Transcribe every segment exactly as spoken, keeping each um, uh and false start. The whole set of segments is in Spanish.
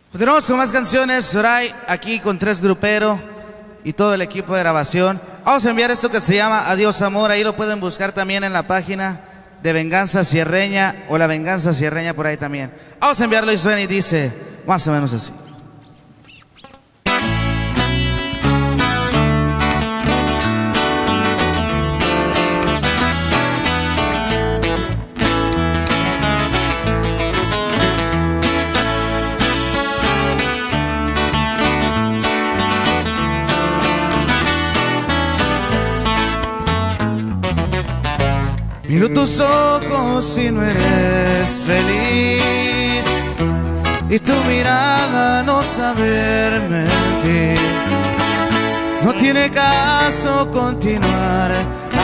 Continuamos con más canciones, Zoray, aquí con Tres Grupero y todo el equipo de grabación. Vamos a enviar esto que se llama Adiós Amor, ahí lo pueden buscar también en la página de Venganza Sierreña o La Venganza Sierreña por ahí también. Vamos a enviarlo y suena y dice más o menos así. Miro tus ojos y no eres feliz, y tu mirada no saber mentir. No tiene caso continuar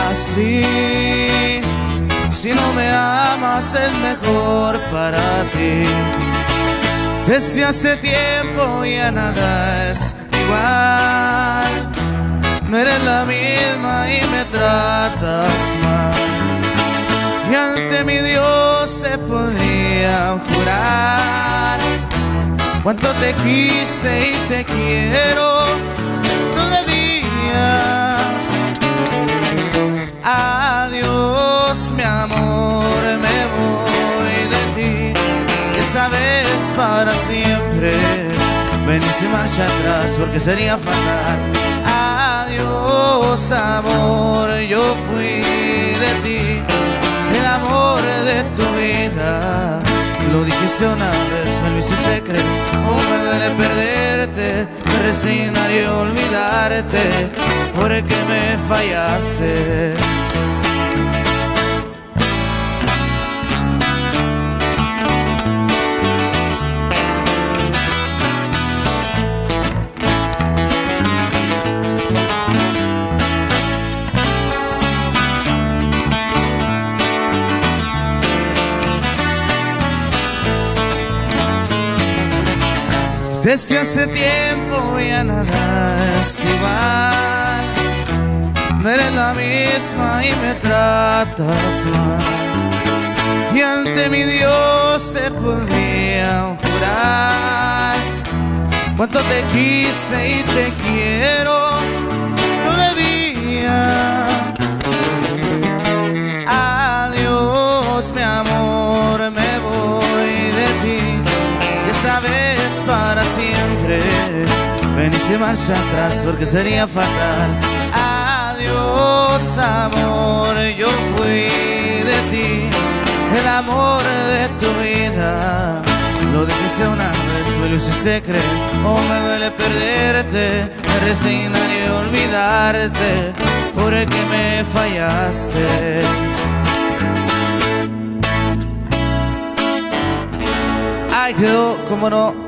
así. Si no me amas es mejor para ti. Desde hace tiempo ya nada es igual. No eres la misma y me tratas mal. Y ante mi Dios se podría jurar cuánto te quise y te quiero todavía. Adiós mi amor, me voy de ti, esa vez para siempre. Ven y sin marcha atrás porque sería fatal. Adiós amor, yo fui de ti, el amor de tu vida. Lo dijiste una vez, me lo hiciste creer. Oh, me duele perderte, me resignaría olvidarte, porque me fallaste. Desde hace tiempo ya nada es igual. No eres la misma y me tratas mal. Y ante mi Dios se podría jurar cuánto te quise y te quiero todavía. Adiós mi amor, me voy de ti, esa vez para siempre. Ven y sin marcha atrás porque sería fatal. Adiós amor, yo fui de ti, el amor de tu vida. Lo dijiste una vez, me lo hiciste creer. Oh, me duele perderte, me resignaría olvidarte, porque me fallaste. Ay, quedó, cómo no.